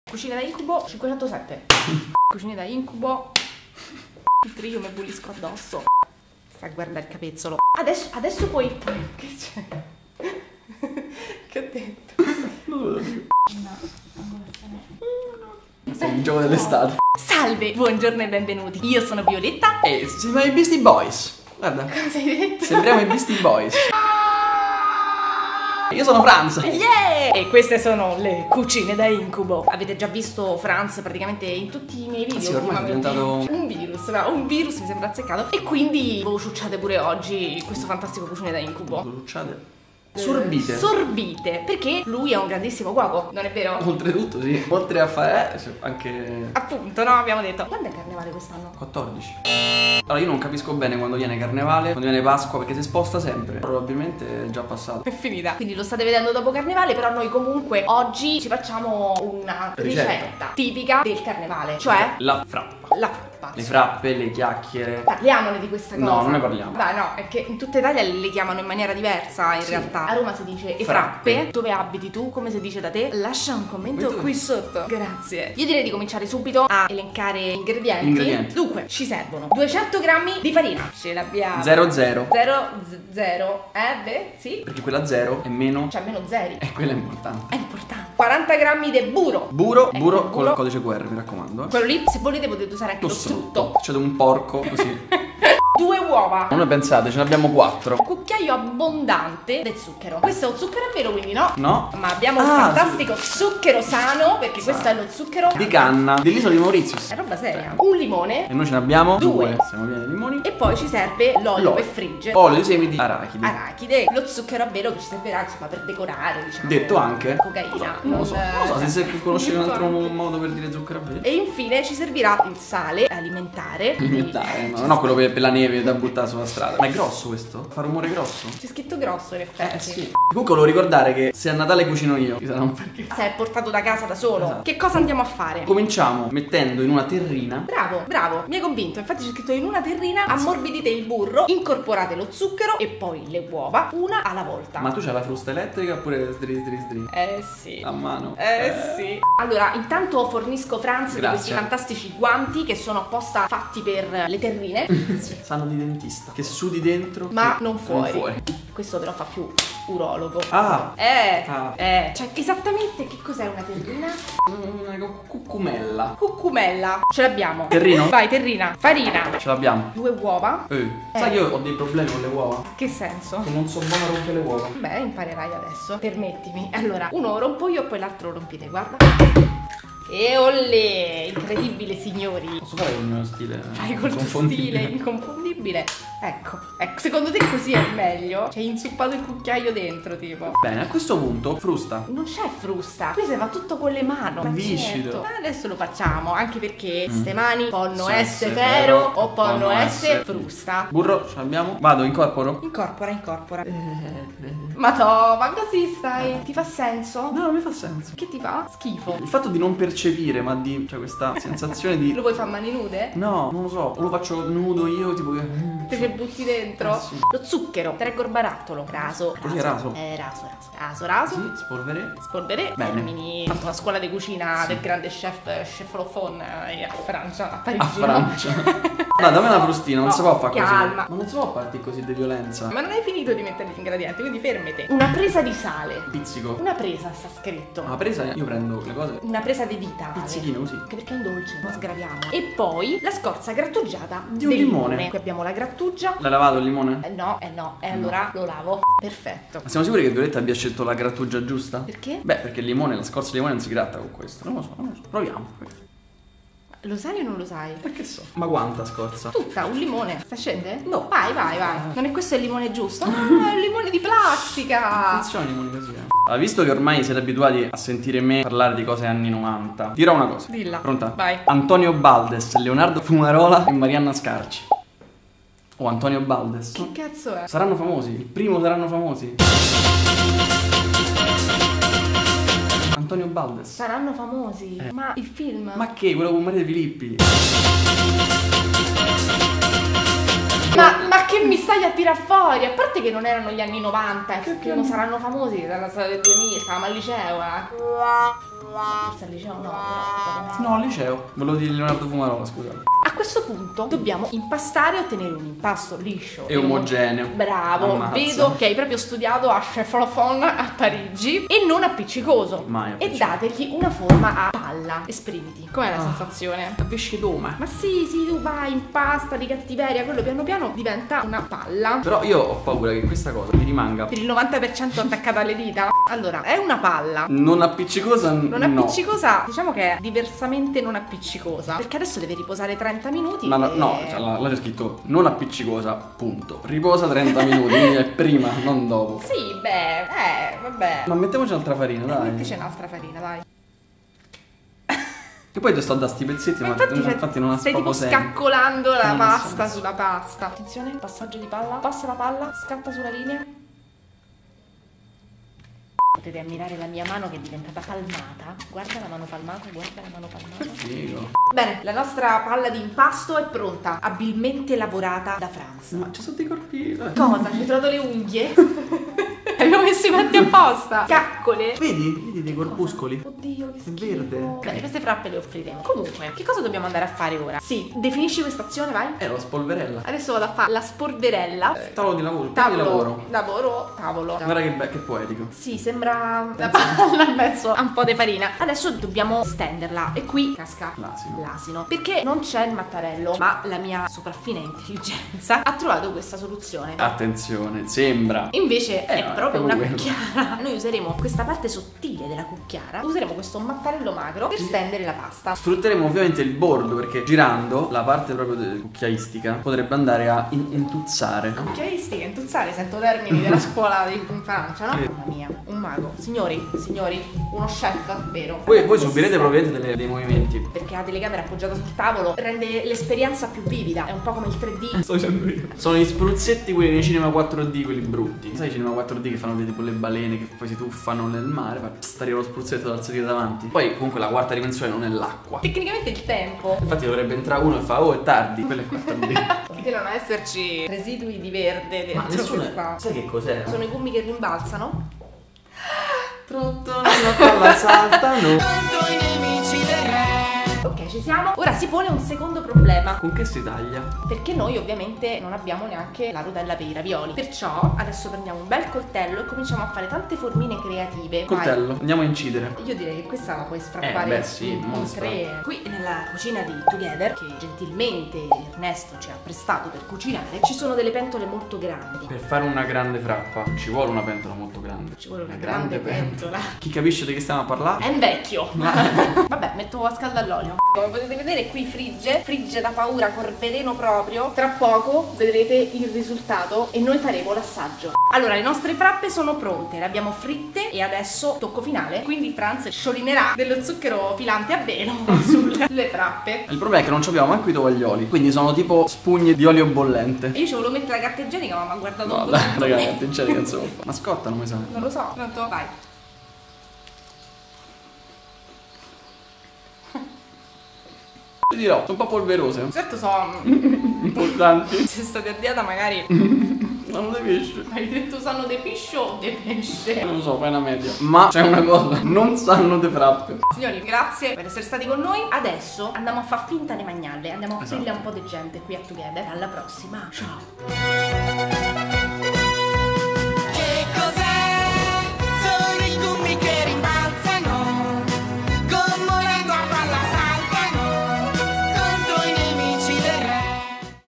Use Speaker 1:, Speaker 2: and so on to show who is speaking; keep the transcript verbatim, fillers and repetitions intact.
Speaker 1: Cucina da incubo cinquecentosette. Cucina da incubo. Mentre io mi bullisco addosso. Sta a guardare il capezzolo. Adesso, adesso puoi. Che c'è? Che ho detto?
Speaker 2: Non lo so. Sei il gioco dell'estate.
Speaker 1: Salve, buongiorno e benvenuti. Io sono Violetta.
Speaker 2: E siamo i Beastie Boys. Guarda.
Speaker 1: Cosa hai detto?
Speaker 2: Sembriamo i Beastie Boys. Io sono Franz.
Speaker 1: Yeah! E queste sono le cucine da incubo. Avete già visto Franz praticamente in tutti i miei video.
Speaker 2: Sì, ormai è diventato
Speaker 1: un virus, no? Un virus mi sembra azzeccato. E quindi voi ciucciate pure oggi questo fantastico cucine da incubo.
Speaker 2: Ciucciate. Sorbite.
Speaker 1: Sorbite, perché lui è un grandissimo cuoco, non è vero?
Speaker 2: Oltretutto, sì. Oltre a fare eh, anche.
Speaker 1: Appunto, no? Abbiamo detto. Quando è carnevale quest'anno?
Speaker 2: quattordici. Allora io non capisco bene quando viene carnevale, quando viene Pasqua, perché si sposta sempre. Probabilmente è già passato.
Speaker 1: È finita. Quindi lo state vedendo dopo carnevale, però noi comunque oggi ci facciamo una ricetta,
Speaker 2: Ricetta.
Speaker 1: tipica del carnevale, cioè
Speaker 2: La frappa.
Speaker 1: la frappa.
Speaker 2: Le frappe, le chiacchiere.
Speaker 1: Parliamone di questa cosa.
Speaker 2: No, non ne parliamo.
Speaker 1: Beh, no, è che in tutta Italia le chiamano in maniera diversa in
Speaker 2: Sì.
Speaker 1: realtà. A Roma si dice e
Speaker 2: Frappe.
Speaker 1: frappe. Dove abiti tu? Come si dice da te? Lascia un commento
Speaker 2: Poi tu-
Speaker 1: qui sotto. Grazie. Io direi di cominciare subito a elencare gli ingredienti.
Speaker 2: Gli ingredienti.
Speaker 1: Dunque, ci servono duecento grammi di farina. Ce l'abbiamo.
Speaker 2: zero zero.
Speaker 1: zero zero. Eh, beh, sì.
Speaker 2: Perché quella zero è meno.
Speaker 1: C'è meno zeri.
Speaker 2: E quella è importante.
Speaker 1: È importante. quaranta grammi di burro.
Speaker 2: Burro,
Speaker 1: Ecco,
Speaker 2: burro
Speaker 1: burro.
Speaker 2: con il codice Q R, mi raccomando. Eh.
Speaker 1: Quello lì, se volete, potete usare anche
Speaker 2: Lo
Speaker 1: lo strutto.
Speaker 2: strutto. C'è un porco così.
Speaker 1: Due uova.
Speaker 2: Come pensate, ce ne abbiamo quattro.
Speaker 1: Un cucchiaio abbondante del zucchero. Questo è un zucchero a velo, quindi no?
Speaker 2: No?
Speaker 1: Ma abbiamo un
Speaker 2: Ah,
Speaker 1: fantastico zucchero sano, perché questo è lo zucchero
Speaker 2: Di canna. Dell'isola di Mauritius.
Speaker 1: È roba seria. Un limone.
Speaker 2: E noi ce ne abbiamo
Speaker 1: Due.
Speaker 2: Siamo pieni di limoni.
Speaker 1: E poi ci serve l'olio
Speaker 2: L'olio.
Speaker 1: per friggere.
Speaker 2: Olio di semi di arachidi.
Speaker 1: Arachide. Lo zucchero a velo che ci servirà insomma per decorare, diciamo.
Speaker 2: Detto anche.
Speaker 1: Cocaina.
Speaker 2: Non lo so. Non lo so se se conosci un altro modo per dire zucchero a velo.
Speaker 1: E infine ci servirà il sale alimentare.
Speaker 2: Alimentare, no, no, quello per, per la neve da buttare sulla strada. Ma è grosso questo? Fa rumore grosso?
Speaker 1: C'è scritto grosso in effetti.
Speaker 2: Eh sì. Comunque volevo ricordare che se a Natale cucino io, ci sarà un perché.
Speaker 1: Se è portato da casa da solo.
Speaker 2: Esatto.
Speaker 1: Che cosa andiamo a fare?
Speaker 2: Cominciamo mettendo in una terrina.
Speaker 1: Bravo, bravo, mi hai convinto. Infatti c'è scritto in una terrina ammorbidite il burro, incorporate lo zucchero e poi le uova, una alla volta.
Speaker 2: Ma tu c'hai la frusta elettrica oppure stri stri stri?
Speaker 1: Eh sì.
Speaker 2: A mano.
Speaker 1: Eh sì. Allora, intanto fornisco Franz di
Speaker 2: Grazie.
Speaker 1: questi fantastici guanti che sono apposta fatti per le terrine,
Speaker 2: Sì. Sanno di dentista. Che sudi dentro.
Speaker 1: ma
Speaker 2: e
Speaker 1: non fuori.
Speaker 2: Non fuori.
Speaker 1: Questo però fa più urologo.
Speaker 2: Ah.
Speaker 1: Eh,
Speaker 2: Ah.
Speaker 1: eh. Cioè, esattamente che cos'è una terrina?
Speaker 2: Una cucumella.
Speaker 1: Cucumella. Ce l'abbiamo.
Speaker 2: Terrino?
Speaker 1: Vai, terrina. Farina.
Speaker 2: Ce l'abbiamo.
Speaker 1: Due uova.
Speaker 2: Eh. Sai, io ho dei problemi con le uova.
Speaker 1: Che senso?
Speaker 2: Che non so buono a rompere le uova.
Speaker 1: Beh, imparerai adesso. Permettimi. Allora, uno rompo io, poi l'altro rompite, guarda. E olle! Incredibile, signori.
Speaker 2: Posso fare col mio stile?
Speaker 1: Fai col tuo
Speaker 2: inconfondibile?
Speaker 1: stile inconfondibile. Ecco, ecco, secondo te così è meglio? Ci hai inzuppato il cucchiaio dentro, tipo.
Speaker 2: Bene, a questo punto, frusta.
Speaker 1: Non c'è frusta, qui si fa tutto con le mani.
Speaker 2: Viscido.
Speaker 1: Ma adesso lo facciamo, anche perché
Speaker 2: Mm.
Speaker 1: ste mani possono
Speaker 2: Sì,
Speaker 1: essere
Speaker 2: sì,
Speaker 1: ferro
Speaker 2: vero.
Speaker 1: o possono
Speaker 2: Possono
Speaker 1: essere
Speaker 2: essere-
Speaker 1: frusta.
Speaker 2: Burro, ce l'abbiamo? Vado, incorporo?
Speaker 1: Incorpora, incorpora. Ma to, ma così stai? Ti fa senso?
Speaker 2: No, non mi fa senso.
Speaker 1: Che ti fa? Schifo.
Speaker 2: Il fatto di non percepire, ma di. Cioè, questa sensazione di.
Speaker 1: Lo vuoi fare a mani nude?
Speaker 2: No, non lo so. O lo faccio nudo io, tipo che.
Speaker 1: Te che butti dentro?
Speaker 2: Eh, sì.
Speaker 1: Lo zucchero, traggo il barattolo. Raso.
Speaker 2: Così è raso?
Speaker 1: Eh, raso, raso. Raso, raso.
Speaker 2: Sì, spolvere.
Speaker 1: Spolvere.
Speaker 2: Bene.
Speaker 1: Termini. Ho fatto la scuola di cucina
Speaker 2: Sì.
Speaker 1: del grande chef, chef Lofon eh, a Francia, a Parigi.
Speaker 2: A Francia. Dai, dammi una frustina, non
Speaker 1: No,
Speaker 2: si può fare così.
Speaker 1: calma.
Speaker 2: Ma non si può partire così di violenza.
Speaker 1: Ma non hai finito di mettere gli ingredienti, quindi fermate. Una presa di sale.
Speaker 2: Pizzico.
Speaker 1: Una presa sta scritto.
Speaker 2: Una presa, io prendo le cose.
Speaker 1: Una presa di dita. vale.
Speaker 2: Pizzichino così.
Speaker 1: Anche perché è un dolce, non sgraviamo. E poi la scorza grattugiata
Speaker 2: Di un
Speaker 1: del
Speaker 2: limone.
Speaker 1: Qui abbiamo la grattugia.
Speaker 2: L'hai lavato il limone?
Speaker 1: Eh no, eh no, e allora lo lavo. Perfetto.
Speaker 2: Ma siamo sicuri che Violetta abbia scelto la grattugia giusta?
Speaker 1: Perché?
Speaker 2: Beh, perché il limone, la scorza di limone non si gratta con questo. Non lo so, non lo so. Proviamo.
Speaker 1: Lo sai o non lo sai?
Speaker 2: Perché so? Ma quanta scorza?
Speaker 1: Tutta, un limone. Sta scende?
Speaker 2: No.
Speaker 1: Vai, vai, vai. Non è questo il limone giusto? Ah, è il limone di plastica.
Speaker 2: Funziona i limoni così, eh. Allora, visto che ormai siete abituati a sentire me parlare di cose anni novanta, dirò una cosa.
Speaker 1: Dilla.
Speaker 2: Pronta?
Speaker 1: Vai.
Speaker 2: Antonio Baldes, Leonardo Fumarola e Marianna Scarci. O Antonio Baldes.
Speaker 1: Che cazzo è?
Speaker 2: Saranno famosi. Il primo saranno famosi. Antonio Baldes.
Speaker 1: Saranno famosi.
Speaker 2: Eh.
Speaker 1: Ma il film?
Speaker 2: Ma che? Quello con Maria De Filippi.
Speaker 1: Ma, ma che mi stai a tirar fuori? A parte che non erano gli anni novanta, che, che non saranno famosi dalla storia del duemila, stavamo al liceo, eh. Forse al liceo no, però.
Speaker 2: No, al liceo. Volevo dire Leonardo Fumarola, scusate.
Speaker 1: A questo punto dobbiamo impastare e ottenere un impasto liscio
Speaker 2: E omogeneo.
Speaker 1: Bravo,
Speaker 2: Ammazza.
Speaker 1: vedo che hai proprio studiato a Chef Lafon a Parigi e non appiccicoso.
Speaker 2: Mai
Speaker 1: E
Speaker 2: appiccicoso.
Speaker 1: dategli una forma a palla. Esprimiti. Com'è la
Speaker 2: Ah.
Speaker 1: sensazione?
Speaker 2: A pesce d'oma.
Speaker 1: Ma sì, sì, tu vai in pasta di cattiveria, quello piano piano diventa una palla.
Speaker 2: Però io ho paura che questa cosa mi rimanga
Speaker 1: Per il novanta per cento attaccata alle dita. Allora, è una palla.
Speaker 2: non appiccicosa.
Speaker 1: Non
Speaker 2: no.
Speaker 1: appiccicosa, diciamo che è diversamente non appiccicosa. Perché adesso deve riposare trenta minuti.
Speaker 2: Ma no,
Speaker 1: e-
Speaker 2: no, cioè, là là c'è scritto non appiccicosa, punto. Riposa trenta minuti, quindi è prima, non dopo.
Speaker 1: Sì, beh, eh, vabbè.
Speaker 2: Ma mettiamoci altra farina, dai.
Speaker 1: Mettici un'altra farina, dai.
Speaker 2: E poi ti sto a dare sti pezzetti,
Speaker 1: Ma
Speaker 2: ma
Speaker 1: infatti, cioè,
Speaker 2: infatti non ha
Speaker 1: stai tipo
Speaker 2: proprio senso.
Speaker 1: scaccolando la
Speaker 2: Non ha
Speaker 1: pasta
Speaker 2: senso.
Speaker 1: sulla pasta. Attenzione, passaggio di palla. Passa la palla, scatta sulla linea. Potete ammirare la mia mano che è diventata palmata. Guarda la mano palmata, guarda la mano palmata.
Speaker 2: Figo.
Speaker 1: Bene, la nostra palla di impasto è pronta, abilmente lavorata da Franz.
Speaker 2: Ma ci sono dei corpi. eh.
Speaker 1: Cosa? Ci hai trovato le unghie? Abbiamo messo i guanti apposta. Caccole.
Speaker 2: Vedi? Vedi dei corpuscoli?
Speaker 1: Oddio, che
Speaker 2: È
Speaker 1: schifo.
Speaker 2: verde.
Speaker 1: Bene, queste frappe le offriremo. Comunque, che cosa dobbiamo andare a fare ora? Sì, definisci questa azione, vai.
Speaker 2: Eh, la spolverella.
Speaker 1: Adesso vado a fare la sporderella.
Speaker 2: Eh, tavolo di lavoro. Tavolo di
Speaker 1: Tavolo,
Speaker 2: lavoro.
Speaker 1: lavoro, tavolo.
Speaker 2: Guarda che, be- che poetico.
Speaker 1: Sì, sembra una palla in mezzo a un po' di farina. Adesso dobbiamo stenderla e qui casca
Speaker 2: L'asino.
Speaker 1: l'asino. Perché non c'è il mattarello, ma la mia sopraffina intelligenza ha trovato questa soluzione.
Speaker 2: Attenzione, sembra.
Speaker 1: Invece
Speaker 2: Eh,
Speaker 1: è
Speaker 2: no, è
Speaker 1: proprio
Speaker 2: proprio
Speaker 1: una
Speaker 2: quello.
Speaker 1: cucchiara. Noi useremo questa parte sottile della cucchiara. Useremo questo mattarello magro per stendere la pasta.
Speaker 2: Sfrutteremo ovviamente il bordo perché girando la parte proprio de- cucchiaistica potrebbe andare a in- intuzzare.
Speaker 1: Cucchiaristica, intuzzare, sento termini della scuola di in Francia, no?
Speaker 2: Sì.
Speaker 1: Mamma mia, un mago. Signori, signori, uno chef, vero?
Speaker 2: Voi, voi subirete probabilmente delle- dei movimenti.
Speaker 1: Perché ha telecamera appoggiata sul tavolo rende l'esperienza più vivida. È un po' come il tre D.
Speaker 2: Sto dicendo io. Sono gli spruzzetti quelli nei cinema quattro D, quelli brutti. Sai i cinema quattro D che fanno dei- tipo le balene che poi si tuffano nel mare, fa pst, arriva lo spruzzetto dal sedile davanti. Poi comunque la quarta dimensione non è l'acqua.
Speaker 1: Tecnicamente il tempo.
Speaker 2: Infatti dovrebbe entrare uno e fa oh è tardi, quello è quattro D.
Speaker 1: Devono esserci residui di verde dentro questa.
Speaker 2: Sai che cos'è?
Speaker 1: Sono i gummi che rimbalzano.
Speaker 2: Pronto, la palla saltano.
Speaker 1: Ok, ci siamo. Ora si pone un secondo problema.
Speaker 2: Con che si taglia?
Speaker 1: Perché noi ovviamente non abbiamo neanche la rotella per i ravioli. Perciò adesso prendiamo un bel coltello e cominciamo a fare tante formine creative. Vai.
Speaker 2: Coltello, andiamo a incidere.
Speaker 1: Io direi che questa la puoi strappare
Speaker 2: Eh, beh, sì,
Speaker 1: in
Speaker 2: mostra.
Speaker 1: tre. Qui nella cucina di Together, che gentilmente Ernesto ci ha prestato per cucinare, ci sono delle pentole molto grandi.
Speaker 2: Per fare una grande frappa ci vuole una pentola molto grande.
Speaker 1: Ci vuole una grande pentola.
Speaker 2: Chi capisce di che stiamo a parlare?
Speaker 1: È un vecchio. Vabbè, metto a scaldare l'olio. Come potete vedere qui frigge, frigge da paura col veleno proprio. Tra poco vedrete il risultato e noi faremo l'assaggio. Allora, le nostre frappe sono pronte, le abbiamo fritte e adesso tocco finale. Quindi Franz sciolinerà dello zucchero filante a velo sulle frappe.
Speaker 2: Il problema è che non abbiamo manco i tovaglioli, quindi sono tipo spugne di olio bollente.
Speaker 1: E io ci volevo mettere la carta igienica, ma mi ha guardato
Speaker 2: No,
Speaker 1: un
Speaker 2: dai,
Speaker 1: po'.
Speaker 2: ragazzi, attenzione che insomma. Ma scottano, mi sa.
Speaker 1: Non lo so. Pronto? Vai.
Speaker 2: Ti dirò, sono un po' polverose.
Speaker 1: Certo so,
Speaker 2: Importanti.
Speaker 1: se state a dieta magari
Speaker 2: Non le pesce.
Speaker 1: hai detto sanno de pesce o de pesce.
Speaker 2: Non lo so, fai una media. Ma c'è una cosa, non sanno de frappe.
Speaker 1: Signori, grazie per essere stati con noi. Adesso andiamo a far finta di mangiarle. Andiamo a
Speaker 2: Esatto.
Speaker 1: offrirle a un po' di gente qui a Together. Alla prossima. Ciao.